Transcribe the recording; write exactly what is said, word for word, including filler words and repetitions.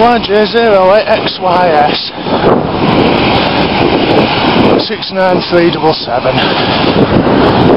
Y J zero eight X Y S six nine three seven seven.